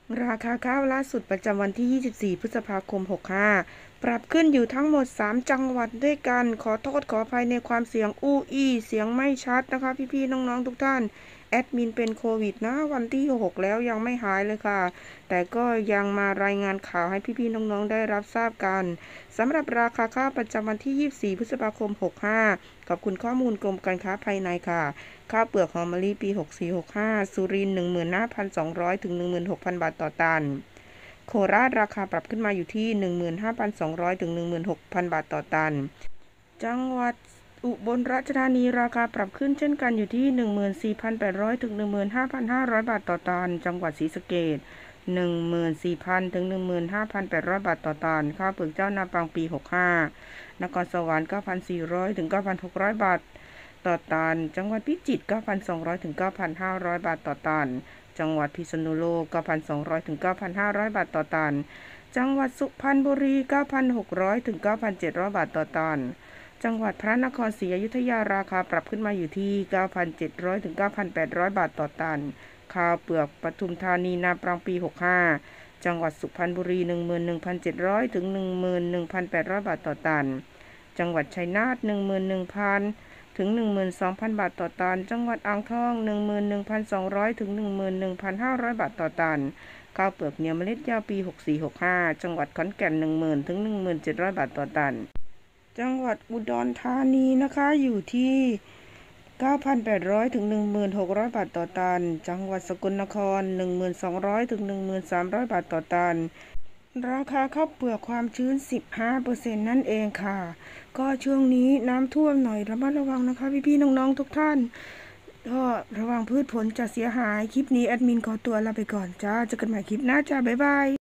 ราคาข้าวล่าสุดประจำวันที่ 24 พฤษภาคม 65 ปรับขึ้นอยู่ทั้งหมด 3 จังหวัดด้วยกัน ขอโทษขออภัยในความเสียงอู้อี้เสียงไม่ชัดนะคะพี่ๆน้องๆทุกท่านแอดมินเป็นโควิดนะวันที่ 6 แล้วยังไม่หายเลยค่ะแต่ก็ยังมารายงานข่าวให้พี่ๆน้องๆได้รับทราบกันสำหรับราคาข้าวประจำวันที่ 24 พฤษภาคม 65 ขอบคุณข้อมูลกรมการค้าภายในค่ะข้าวเปลือกหอมมะลิปี 64-65 สุรินทร์ 15,200 ถึง 16,000 บาทต่อตันโคราชราคาปรับขึ้นมาอยู่ที่ 15,200 ถึง 16,000 บาทต่อตันจังหวัดอุบลราชธานีราคาปรับขึ้นเช่นกันอยู่ที่ 14,800 ถึง 15,500 บาทต่อตันจังหวัดศรีสะเกษ14,000 ถึง 15,800 บาทต่อตันข้าวเปลือกเจ้านาปังปี 65นครสวรรค์ 9,400 ถึง 9,600 บาทต่อตันจังหวัดพิจิตร 9,200 ถึง 9,500 บาทต่อตันจังหวัดพิษณุโลก 9,200 ถึง 9,500 บาทต่อตันจังหวัดสุพรรณบุรี 9,600 ถึง 9,700 บาทต่อตันจังหวัดพระนครศรีอยุธยาราคาปรับขึ้นมาอยู่ที่ 9,700 ถึง 9,800 บาทต่อตันข้าวเปลือกปทุมธานีนาปรังปี 65จังหวัดสุพรรณบุรี 11,700 ถึง 11,800 บาทต่อตันจังหวัดชัยนาท 11,000 ถึง 12,000 บาทต่อตันจังหวัดอ่างทอง 11,200 ถึง 11,500 บาทต่อตันข้าวเปลือกเหนียวเมล็ดยาวปี 64-65 จังหวัดขอนแก่น 10,000 ถึง 17,000 บาทต่อตันจังหวัดอุดรธานีนะคะอยู่ที่ 9,800 ถึง 16,000 บาทต่อตันจังหวัดสกลนคร 1,200 ถึง 1,300 บาทต่อตันราคาข้าวเปลือกความชื้น 15% นั่นเองค่ะก็ช่วงนี้น้ำท่วมหน่อยระมัดระวังนะคะพี่ๆน้องๆทุกท่านก็ระวังพืชผลจะเสียหายคลิปนี้แอดมินขอตัวลาไปก่อนจ้าเจอกันใหม่คลิปหน้าจ้าบ๊ายบาย